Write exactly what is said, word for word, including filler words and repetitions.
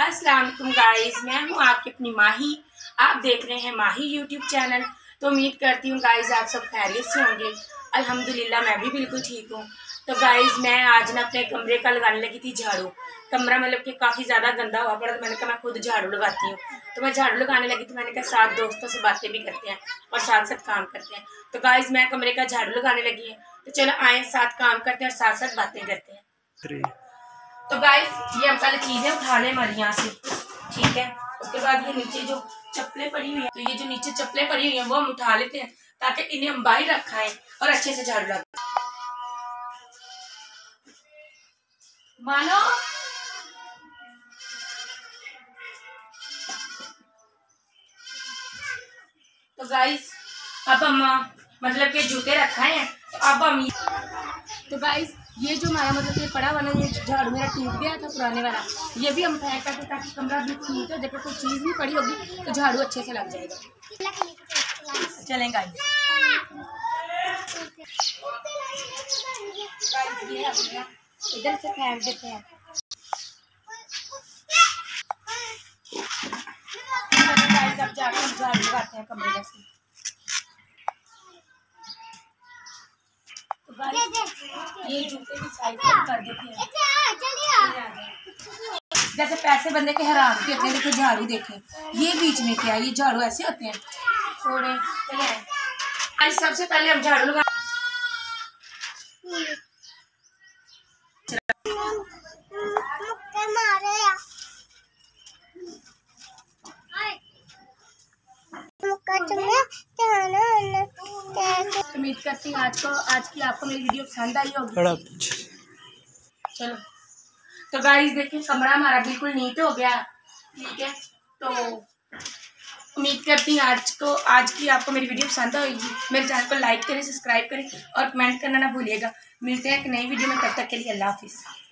अस्सलाम वालेकुम गाइस, मैं हूँ आपकी अपनी माही। आप देख रहे हैं माही यूट्यूब चैनल। तो उम्मीद करती हूँ गाइस आप सब खैरियत से होंगे। अल्हम्दुलिल्लाह मैं भी बिल्कुल ठीक हूँ। तो गाइस मैं आज ना अपने कमरे का लगाने लगी थी झाड़ू। कमरा मतलब कि काफ़ी ज़्यादा गंदा हुआ पड़ा, तो मैंने कहा मैं खुद झाड़ू लगाती हूँ। तो मैं झाड़ू लगाने लगी तो मैंने कहा साथ दोस्तों से बातें भी करते हैं और साथ साथ काम करते हैं। तो गाइस मैं कमरे का झाड़ू लगाने लगी है, तो चलो आए साथ काम करते हैं और साथ साथ बातें करते हैं। तो गाइस ये हम पहले चीजें उठा लें हमारी यहाँ से, ठीक है। उसके बाद ये नीचे जो चप्पलें पड़ी हुई हैं, तो ये जो नीचे चप्पलें पड़ी हुई हैं वो हम उठा लेते हैं ताकि इन्हें हम बाहर रखाएं और अच्छे से झाड़ू लगाएं। मानो तो गाइस अब हम मतलब के जूते रखाए हैं, तो अब हम तो गाइस ये जो हमारा मतलब ये पड़ा हुआ ना, ये झाड़ू मेरा टूट गया था पुराने वाला, ये भी हम फेंक करके ताकि कमरा भी ठीक है। देखो कोई चीज़ नहीं पड़ी होगी तो झाड़ू अच्छे से लग जाएगा। चलें गाइस, इधर से फेंक देते हैं। अब जाकर हम झाड़ू लगाते हैं कमरे से। तो गाइस ये जूते की साइड कर देते हैं। जैसे पैसे बंदे के हराम के होते हैं, देखो झाड़ू देखें ये बीच में क्या है, ये झाड़ू ऐसे होते हैं। छोड़े चले सबसे पहले हम झाड़ू लगा उम्मीद करती हूँ आज को आज की आपको मेरी वीडियो पसंद आई होगी। चलो तो गाइस देखिए कमरा हमारा बिल्कुल नीट हो गया, ठीक है। तो उम्मीद करती हूँ आज को आज की आपको मेरी वीडियो पसंद आएगी। मेरे चैनल को लाइक करें, सब्सक्राइब करें और कमेंट करना ना भूलिएगा। मिलते हैं एक नई वीडियो में, तब तक के लिए अल्लाह हाफिज़।